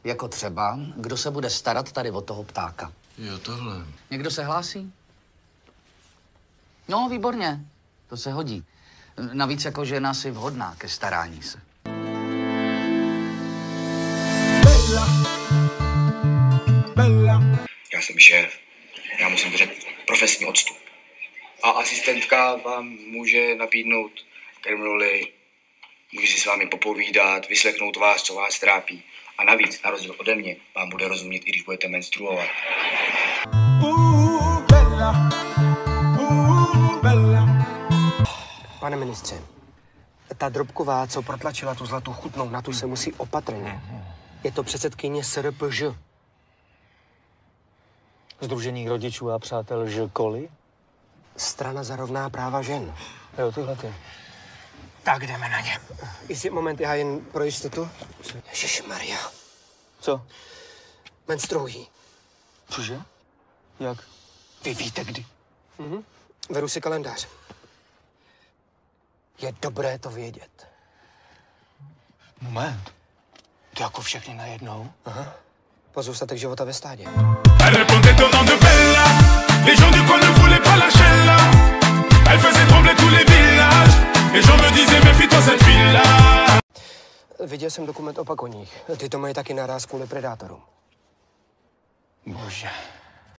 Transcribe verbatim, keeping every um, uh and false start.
Jako třeba, kdo se bude starat tady o toho ptáka. Jo, tohle. Někdo se hlásí? No, výborně. To se hodí. Navíc jako žena si vhodná ke starání se. Bella. Bella. Já jsem šéf. Já musím držet profesní odstup. A asistentka vám může nabídnout krmroli, může si s vámi popovídat, vyslechnout vás, co vás trápí. A navíc, na rozdíl ode mě, vám bude rozumět, i když budete menstruovat. Uh, bella. Uh, bella. Pane ministře, ta Drobková, co protlačila tu zlatou chutnou, na tu se musí opatrně. Je to předsedkyně S R P Ž. Sdružení rodičů a přátel Žkoli? Strana za rovná práva žen. Jo, tyhle ty. Tak jdeme na ně. Jestli moment, já jen pro jistotu. Ježišmarja. Co? Menstruují. Cože? Jak? Vy víte kdy? Mhm. Veru si kalendář. Je dobré to vědět. Moment. To jako všechny najednou? Aha. Pozůstatek života ve stádě. Elle répondait au nom de Bella. Les gens du coin ne voulaient pas lâcher là. Elle faisait trembler tous les villages. Les gens me disaient méfie-toi cette fille-là. Viděl jsem dokument o pakoních. Ty to mají taky naráz kvůli predátorům. Bože.